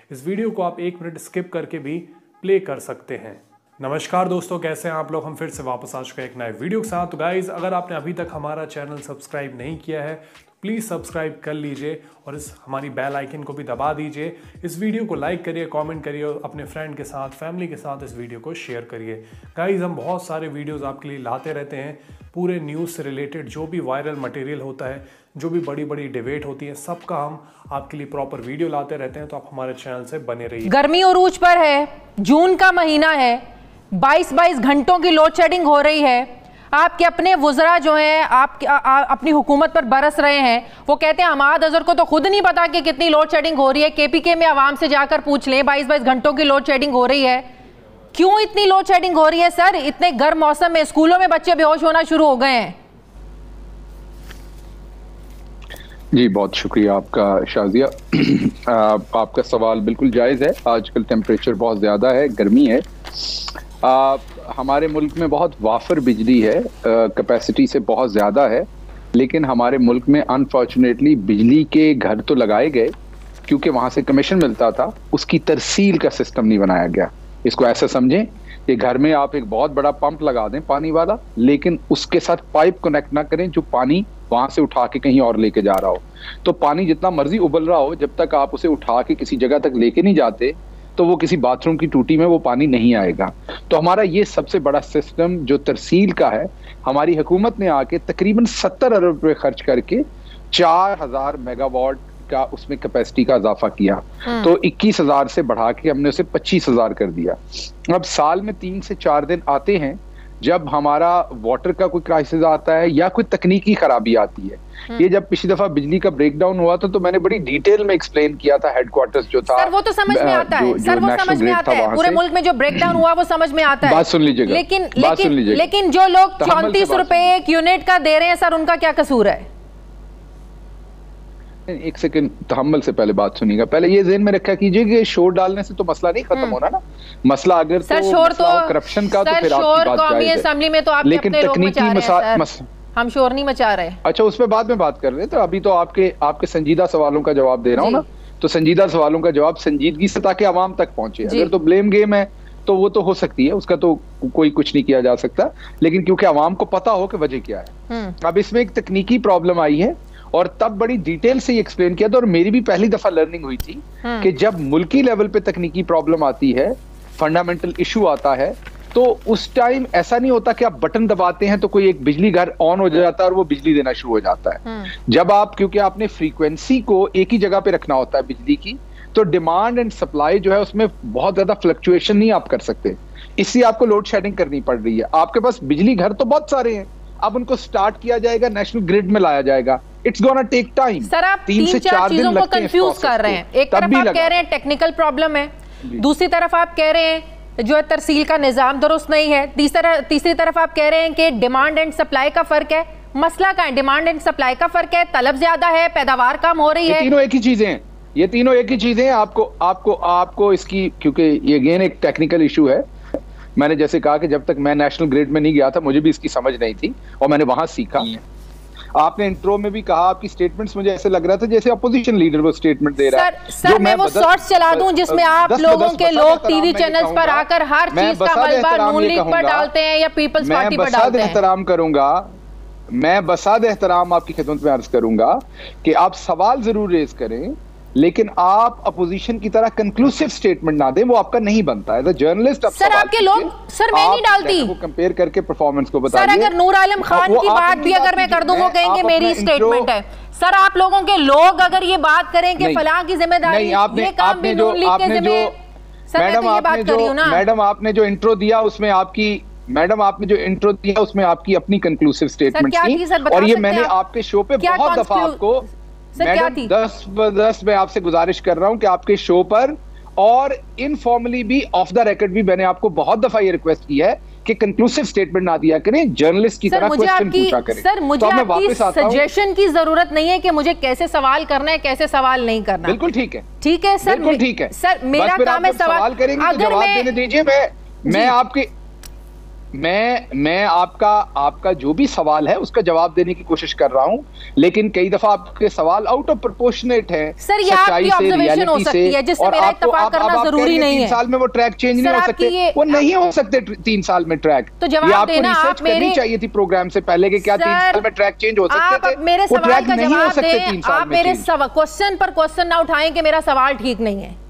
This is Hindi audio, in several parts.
इस वीडियो को आप 1 मिनट स्किप करके भी प्ले कर सकते हैं। नमस्कार दोस्तों, कैसे हैं आप लोग। हम फिर से वापस आ चुके हैं एक नए वीडियो के साथ। तो गाइज, अगर आपने अभी तक हमारा चैनल सब्सक्राइब नहीं किया है तो प्लीज़ सब्सक्राइब कर लीजिए और इस हमारी बेल आइकन को भी दबा दीजिए। इस वीडियो को लाइक करिए, कमेंट करिए और अपने फ्रेंड के साथ, फैमिली के साथ इस वीडियो को शेयर करिए। गाइज, हम बहुत सारे वीडियोस आपके लिए लाते रहते हैं, पूरे न्यूज़ से रिलेटेड जो भी वायरल मटेरियल होता है, जो भी बड़ी बड़ी डिबेट होती है, सबका हम आपके लिए प्रॉपर वीडियो लाते रहते हैं। तो आप हमारे चैनल से बने रहिए। गर्मी उरूज पर है, जून का महीना है, 22-22 घंटों की लोड शेडिंग हो रही है। आपके अपने वुज़रा जो हैं अपनी हुकूमत पर बरस रहे हैं। वो कहते हैं हमाद अजहर को तो खुद नहीं पता कि कितनी लोड शेडिंग हो रही है। केपीके में आवाम से जाकर पूछ लें, 22-22 घंटों की लोड शेडिंग हो रही है। क्यों इतनी लोड शेडिंग हो रही है सर? इतने गर्म मौसम में स्कूलों में बच्चे बेहोश होना शुरू हो गए हैं। जी, बहुत शुक्रिया आपका शाजिया। आपका सवाल बिल्कुल जायज़ है। आजकल टेम्परेचर बहुत ज़्यादा है, गर्मी है। हमारे मुल्क में बहुत वाफर बिजली है, कैपेसिटी से बहुत ज़्यादा है, लेकिन हमारे मुल्क में अनफॉर्चुनेटली बिजली के घर तो लगाए गए क्योंकि वहाँ से कमीशन मिलता था, उसकी तरसील का सिस्टम नहीं बनाया गया। इसको ऐसा समझें कि घर में आप एक बहुत बड़ा पंप लगा दें पानी वाला, लेकिन उसके साथ पाइप कनेक्ट ना करें जो पानी वहां से उठा के कहीं और लेके जा रहा हो। तो पानी जितना मर्जी उबल रहा हो, जब तक आप उसे उठा के किसी जगह तक लेके नहीं जाते तो वो किसी बाथरूम की टूटी में वो पानी नहीं आएगा। तो हमारा ये सबसे बड़ा सिस्टम जो तरसील का है, हमारी हुकूमत ने आके तकरीबन 70 अरब रुपए खर्च करके 4000 मेगावाट का उसमें कैपेसिटी का इजाफा किया। तो 21,000 से बढ़ा के हमने उसे 25,000 कर दिया। अब साल में 3 से 4 दिन आते हैं जब हमारा वाटर का कोई क्राइसिस आता है या कोई तकनीकी खराबी आती है। ये जब पिछली दफा बिजली का ब्रेकडाउन हुआ था तो मैंने बड़ी डिटेल में एक्सप्लेन किया था। हेडक्वार्टर्स जो था सर, वो तो समझ में आता है सर, वो समझ में आता है। पूरे मुल्क में जो ब्रेकडाउन हुआ वो समझ में आता है। बात सुन लीजिएगा, लेकिन जो लोग 34 रुपए एक यूनिट का दे रहे हैं सर, उनका क्या कसूर है? एक सेकंड, तहम्मुल से पहले बात सुनिएगा। पहले ये ज़हन में रखा कीजिए कि शोर डालने से तो मसला नहीं खत्म होना ना। मसला अगर सर शोर तो करप्शन का तो फिर आपकी बात जायज़ है। असेंबली में तो आप लेकिन तकनीकी हम शोर नहीं मचा रहे। अच्छा, उस पर बाद में बात कर रहे हैं। तो अभी तो आपके संजीदा सवालों का जवाब दे रहा हूँ ना। तो संजीदा सवालों का जवाब संजीदगी से ताकि आवाम तक पहुंचे। अगर तो ब्लेम गेम है तो वो तो हो सकती है, उसका तो कोई कुछ नहीं किया जा सकता, लेकिन क्योंकि आवाम को पता हो कि वजह क्या है। अब इसमें एक तकनीकी प्रॉब्लम आई है और तब बड़ी डिटेल से एक्सप्लेन किया था। और मेरी भी पहली दफा लर्निंग हुई थी कि जब मुल्की लेवल पे तकनीकी प्रॉब्लम आती है, फंडामेंटल इशू आता है, तो उस टाइम ऐसा नहीं होता कि आप बटन दबाते हैं तो कोई एक बिजली घर ऑन हो जाता है और वो बिजली देना शुरू हो जाता है। जब आप, क्योंकि आपने फ्रीक्वेंसी को एक ही जगह पे रखना होता है बिजली की, तो डिमांड एंड सप्लाई जो है उसमें बहुत ज्यादा फ्लक्चुएशन नहीं आप कर सकते, इसलिए आपको लोड शेडिंग करनी पड़ रही है। आपके पास बिजली घर तो बहुत सारे हैं, अब उनको स्टार्ट किया जाएगा, नेशनल ग्रिड में लाया जाएगा। It's gonna take time. Sir, आप 3 से 4 चीजों को कंफ्यूज कर रहे हैं। एक तरफ आप कह रहे हैं टेक्निकल प्रॉब्लम है, दूसरी तरफ आप कह रहे हैं जो है तरसील का निजाम दुरुस्त नहीं है, तीसरी तरफ आप कह रहे हैं कि डिमांड एंड सप्लाई का फर्क है। मसला का है, डिमांड एंड सप्लाई का फर्क है, तलब ज्यादा है, पैदावार कम हो रही है। तीनों एक ही चीजें हैं, ये तीनों एक ही चीजें हैं। आपको इसकी, क्योंकि ये अगेन एक टेक्निकल इशू है। मैंने जैसे कहा कि जब तक मैं नेशनल ग्रिड में नहीं गया था मुझे भी इसकी समझ नहीं थी और मैंने वहां सीखा। आपने इंट्रो में भी कहा, आपकी स्टेटमेंट्स मुझे ऐसे लग रहा था जैसे अपोजिशन लीडर वो स्टेटमेंट दे रहा है। सर मैं वो शॉर्ट्स चला दूं जिसमें आप लोगों के लोग टीवी चैनल्स पर आकर हर चीज का मलबा नून लीग पर डालते हैं या पीपल्स पार्टी पर डालते हैं। एहतराम करूंगा, मैं बसाद एहतराम आपकी खिदमत में अर्ज करूंगा कि आप सवाल जरूर रेज करें, लेकिन आप अपोजिशन की तरह कंक्लूसिव स्टेटमेंट ना दें, वो आपका नहीं बनता है। जर्नलिस्ट सर आपके लोग, सर मैं नहीं डालती, वो कंपेयर करके परफॉर्मेंस को बताइए। सर अगर नूर आलम खान की बात भी अगर मैं कर दूं, वो कहेंगे मेरी स्टेटमेंट है। सर आप लोगों के लोग अगर ये बात करें कि फलां की जिम्मेदारी, ये काम भी नून लीग के जिम्मे। सर मैं तो ये बात कर रही हूं ना। मैडम आपने जो इंट्रो दिया उसमें आपकी अपनी कंक्लूसिव स्टेटमेंट थी, और ये मैंने आपके शो पे बहुत दफा आपको, मैडम 10 मैं आपसे गुजारिश कर रहा हूं कि आपके शो पर और इनफॉर्मली भी ऑफ द रिकॉर्ड भी मैंने आपको बहुत दफा ये रिक्वेस्ट की है कि कंक्लूसिव स्टेटमेंट ना दिया करें, जर्नलिस्ट की तरह क्वेश्चन पूछा करें। सर मुझे आपकी सजेशन की जरूरत नहीं है कि मुझे कैसे सवाल करना है, कैसे सवाल नहीं करना। बिल्कुल ठीक है, ठीक है सर, बिल्कुल ठीक है। सर मेरा काम है सवाल करेंगे, जवाब देने दीजिए। मैं आपके मैं आपका जो भी सवाल है उसका जवाब देने की कोशिश कर रहा हूं, लेकिन कई दफा आपके सवाल आउट ऑफ प्रोपोर्शनेट है सर, ये आपकी ऑब्जर्वेशन हो सकती है जिससे मेरा इत्तेफाक करना जरूरी नहीं है। 3 साल में वो ट्रैक चेंज नहीं हो सकते, वो नहीं हो सकते 3 साल में ट्रैक। तो जवाब देना, आप करनी चाहिए थी प्रोग्राम से पहले कि क्या 3 साल में ट्रैक चेंज हो सकते थे? मेरे सवाल का जवाब दें। आप मेरे क्वेश्चन पर क्वेश्चन ना उठाएं कि मेरा सवाल ठीक नहीं है।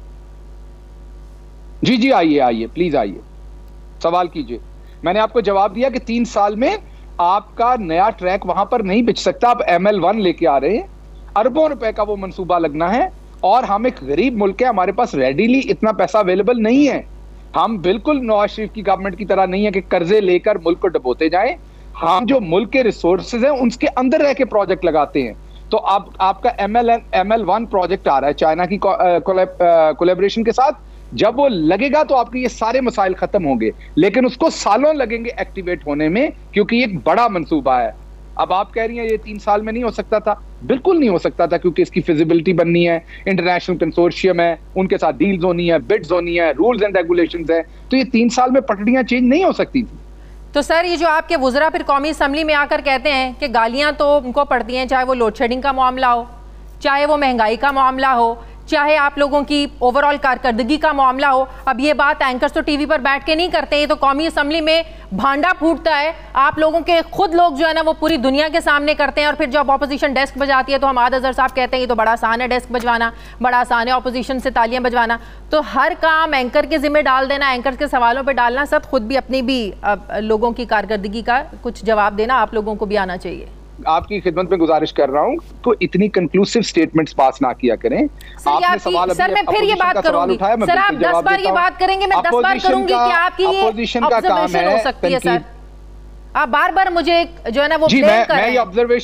जी आइए प्लीज आइए, सवाल कीजिए। मैंने आपको जवाब दिया कि 3 साल में आपका नया ट्रैक वहां पर नहीं बिछ सकता। आप ML1 लेके आ रहे हैं, अरबों रुपए का वो मंसूबा लगना है, और हम एक गरीब मुल्क है, हमारे पास रेडीली इतना पैसा अवेलेबल नहीं है। हम बिल्कुल नवाज शरीफ की गवर्नमेंट की तरह नहीं है कि कर्जे लेकर मुल्क को डुबोते जाएं। हम जो मुल्क के रिसोर्सेज हैं उसके अंदर रह के प्रोजेक्ट लगाते हैं। तो आपका ML1 प्रोजेक्ट आ रहा है चाइना की कोलैबोरेशन के साथ। जब वो लगेगा तो आपके ये सारे मसाइल खत्म होंगे, लेकिन उसको सालों लगेंगे एक्टिवेट होने में, क्योंकि ये एक बड़ा मंसूबा है। अब आप कह रही हैं ये 3 साल में नहीं हो सकता था। बिल्कुल नहीं हो सकता था, क्योंकि इसकी फिजिबिलिटी बननी है, इंटरनेशनल कंसोर्शियम है, उनके साथ डील्स होनी है, बिड्स होनी है, रूल्स एंड रेगुलेशंस है। तो ये 3 साल में पटड़ियां चेंज नहीं हो सकती थी। तो सर, ये जो आपके वुज़रा फिर कौमी असम्बली में आकर कहते हैं कि गालियां तो उनको पड़ती हैं, चाहे वो लोड शेडिंग का मामला हो, चाहे वो महंगाई का मामला हो, चाहे आप लोगों की ओवरऑल कारकर्दगी का मामला हो। अब ये बात एंकर्स तो टीवी पर बैठ के नहीं करते, ये तो कौमी असम्बली में भांडा फूटता है। आप लोगों के खुद लोग जो है ना वो पूरी दुनिया के सामने करते हैं, और फिर जब ऑपोजिशन डेस्क बजाती है तो हमाद अजहर साहब कहते हैं ये तो बड़ा आसान है डेस्क बजवाना, बड़ा आसान है ऑपोजिशन से तालियां बजवाना। तो हर काम एंकर के जिम्मे डाल देना, एंकर के सवालों पर डालना, सब खुद भी अपनी भी लोगों की कारकर्दगी का कुछ जवाब देना आप लोगों को भी आना चाहिए। आपकी खिदमत में गुजारिश कर रहा हूं तो इतनी कंक्लूसिव स्टेटमेंट्स पास ना किया करें। आपने सवाल सर, मैं फिर ये बात करूंगी सर, आप 10 बार ये बात करेंगे, मैं 10 बार करूंगी कि आपकी ये ऑब्जर्वेशन हो सकती है सर। आप बार-बार मुझे जो है ना वो ब्लेम कर रहे हैं। मैं ये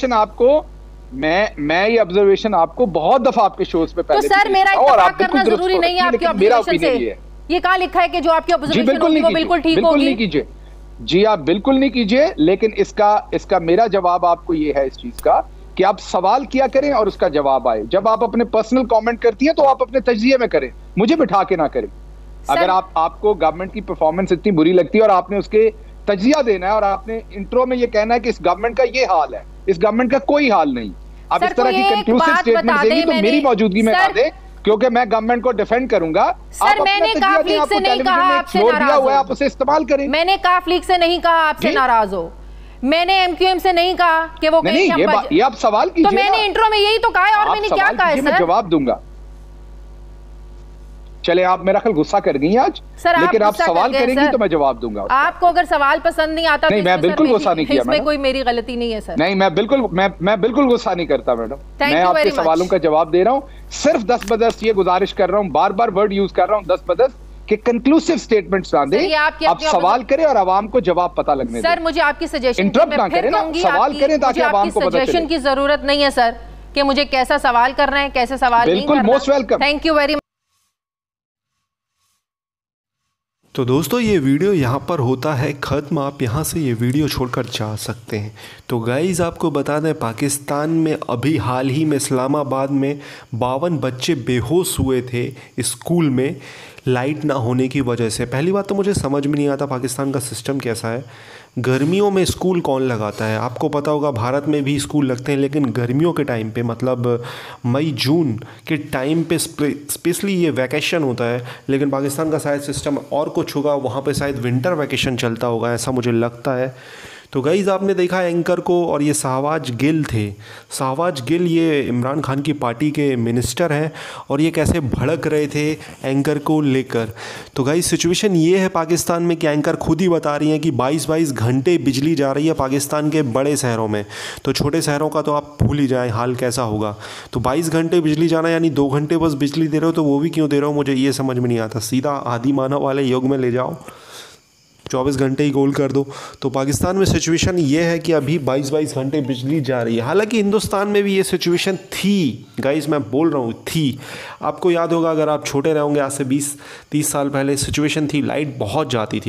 ऑब्जर्वेशन आपको बहुत दफा आपके शोज पे पहले तो सर मेरा इत्तेफाक करना जरूरी नहीं है आपकी ऑब्जर्वेशन से। ये कहां लिखा है कि जो आपकी ऑब्जर्वेशन होगी वो बिल्कुल ठीक होगी? नहीं कीजिए जी, आप बिल्कुल नहीं कीजिए, लेकिन इसका मेरा जवाब आपको ये है इस चीज का कि आप सवाल किया करें और उसका जवाब आए। जब आप अपने पर्सनल कमेंट करती हैं तो आप अपने तजजिए में करें, मुझे बिठा के ना करें। अगर आपको गवर्नमेंट की परफॉर्मेंस इतनी बुरी लगती है और आपने उसके तजिया देना है और आपने इंट्रो में ये कहना है कि इस गवर्नमेंट का ये हाल है, इस गवर्नमेंट का कोई हाल नहीं, आप इस तरह की कंक्लूसिव स्टेटमेंट देंगी तो मेरी मौजूदगी में ना दें, क्योंकि मैं गवर्नमेंट को डिफेंड करूंगा। सर मैंने काफ लीग से नहीं कहा आपसे नाराज हो, आप उसे इस्तेमाल करें। मैंने काफ लीग से नहीं कहा आपसे नाराज हो, मैंने MQM से नहीं कहा कि वो नहीं, ये आप सवाल कीजिए। तो मैंने इंट्रो में यही तो कहा है, और मैंने क्या कहा है सर? मैं जवाब दूंगा। चले, आप मेरा ख्याल गुस्सा कर गई आज, लेकिन आप सवाल करेंगी तो मैं जवाब दूंगा। आपको अगर सवाल पसंद नहीं आता नहीं, मैं बिल्कुल गुस्सा नहीं किया, इसमें कोई मेरी गलती नहीं है सर। नहीं, मैं बिल्कुल गुस्सा नहीं करता मैडम। मैं आपके सवालों का जवाब दे रहा हूँ, सिर्फ 10 बदस ये गुजारिश कर रहा हूँ, बार बार वर्ड यूज कर रहा हूँ 10 बदस कि कंक्लूसिव स्टेटमेंट्स ना दें, आप सवाल करें और आवाम को जवाब पता लगने दें। सर मुझे आपकी सजेशन इंटरप्ट ना करें ना, सवाल करें ताकि आवाम को पता चले। की जरूरत नहीं है सर कि मुझे कैसा सवाल करना है, कैसे सवाल नहीं करना। बिल्कुल, most welcome, thank you very much. तो दोस्तों ये वीडियो यहाँ पर होता है ख़त्म, आप यहाँ से ये वीडियो छोड़कर जा सकते हैं। तो गाइज़ आपको बता दें, पाकिस्तान में अभी हाल ही में इस्लामाबाद में 52 बच्चे बेहोश हुए थे स्कूल में लाइट ना होने की वजह से। पहली बात तो मुझे समझ में नहीं आता पाकिस्तान का सिस्टम कैसा है। गर्मियों में स्कूल कौन लगाता है? आपको पता होगा भारत में भी स्कूल लगते हैं, लेकिन गर्मियों के टाइम पे, मतलब मई जून के टाइम पे स्पेशली ये वैकेशन होता है। लेकिन पाकिस्तान का शायद सिस्टम और कुछ होगा, वहाँ पे शायद विंटर वैकेशन चलता होगा, ऐसा मुझे लगता है। तो गाइज़ आपने देखा एंकर को, और ये शहबाज गिल थे। शहबाज गिल ये इमरान खान की पार्टी के मिनिस्टर हैं, और ये कैसे भड़क रहे थे एंकर को लेकर। तो गाइज़ सिचुएशन ये है पाकिस्तान में कि एंकर खुद ही बता रही हैं कि 22-22 घंटे बिजली जा रही है पाकिस्तान के बड़े शहरों में। तो छोटे शहरों का तो आप भूल ही जाएँ हाल कैसा होगा। तो 22 घंटे बिजली जाना यानी 2 घंटे बस बिजली दे रहे हो, तो वो भी क्यों दे रहे हो मुझे ये समझ में नहीं आता। सीधा आदि मानव वाले युग में ले जाओ, 24 घंटे ही गोल कर दो। तो पाकिस्तान में सिचुएशन ये है कि अभी 22-22 घंटे बिजली जा रही है। हालांकि हिंदुस्तान में भी ये सिचुएशन थी गाइस, मैं बोल रहा हूँ थी। आपको याद होगा, अगर आप छोटे रहोगे, आज से 20-30 साल पहले सिचुएशन थी, लाइट बहुत जाती थी।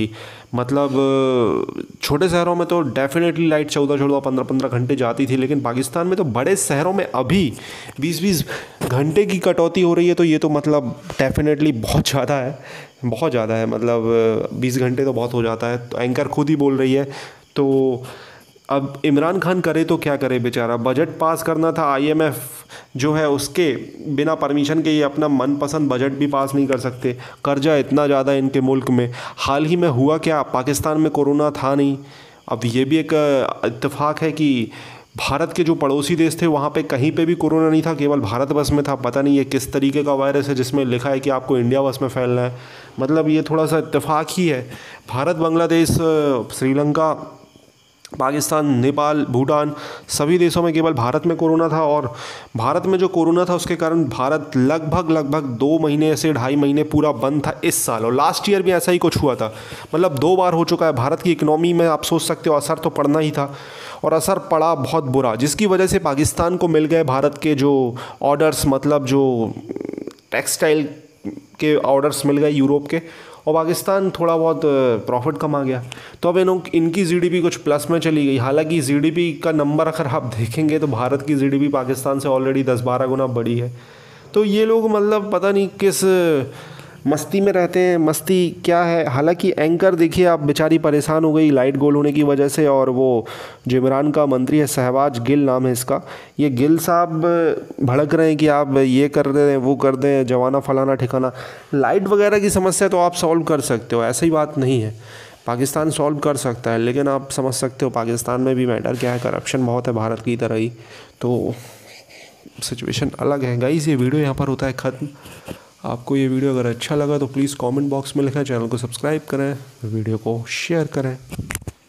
मतलब छोटे शहरों में तो डेफिनेटली लाइट 14-14, 15-15 घंटे जाती थी, लेकिन पाकिस्तान में तो बड़े शहरों में अभी 20-20 घंटे की कटौती हो रही है। तो ये तो मतलब डेफिनेटली बहुत ज़्यादा है, बहुत ज़्यादा है। मतलब 20 घंटे तो बहुत हो जाता है। तो एंकर खुद ही बोल रही है। तो अब इमरान खान करे तो क्या करे बेचारा, बजट पास करना था, IMF जो है उसके बिना परमिशन के ये अपना मनपसंद बजट भी पास नहीं कर सकते। कर्जा इतना ज़्यादा इनके मुल्क में। हाल ही में हुआ क्या, पाकिस्तान में कोरोना था नहीं। अब ये भी एक इत्तेफाक है कि भारत के जो पड़ोसी देश थे वहाँ पे कहीं पे भी कोरोना नहीं था, केवल भारत बस में था। पता नहीं ये किस तरीके का वायरस है जिसमें लिखा है कि आपको इंडिया बस में फैलना है। मतलब ये थोड़ा सा इत्तेफाक ही है। भारत, बांग्लादेश, श्रीलंका, पाकिस्तान, नेपाल, भूटान, सभी देशों में केवल भारत में कोरोना था। और भारत में जो कोरोना था उसके कारण भारत लगभग 2 महीने से 2.5 महीने पूरा बंद था इस साल। और लास्ट ईयर भी ऐसा ही कुछ हुआ था। मतलब 2 बार हो चुका है। भारत की इकनॉमी में आप सोच सकते हो असर तो पड़ना ही था, और असर पड़ा बहुत बुरा, जिसकी वजह से पाकिस्तान को मिल गए भारत के जो ऑर्डर्स, मतलब जो टेक्सटाइल के ऑर्डर्स मिल गए यूरोप के, और पाकिस्तान थोड़ा बहुत प्रॉफिट कमा गया। तो अब इनकी GDP कुछ प्लस में चली गई। हालांकि GDP का नंबर अगर आप देखेंगे तो भारत की GDP पाकिस्तान से ऑलरेडी 10-12 गुना बड़ी है। तो ये लोग मतलब पता नहीं किस मस्ती में रहते हैं। मस्ती क्या है। हालांकि एंकर देखिए आप, बेचारी परेशान हो गई लाइट गोल होने की वजह से। और वो जो इमरान का मंत्री है, शहबाज गिल नाम है इसका, ये गिल साहब भड़क रहे हैं कि आप ये कर रहे हैं, वो कर दें, जवाना फलाना ठिकाना। लाइट वगैरह की समस्या तो आप सॉल्व कर सकते हो, ऐसी बात नहीं है। पाकिस्तान सॉल्व कर सकता है, लेकिन आप समझ सकते हो पाकिस्तान में भी मैटर क्या है, करप्शन बहुत है भारत की तरह ही। तो सिचुएशन अलग है। गाइस ये वीडियो यहाँ पर होता है ख़त्म। आपको ये वीडियो अगर अच्छा लगा तो प्लीज़ कमेंट बॉक्स में लिखें, चैनल को सब्सक्राइब करें, वीडियो को शेयर करें।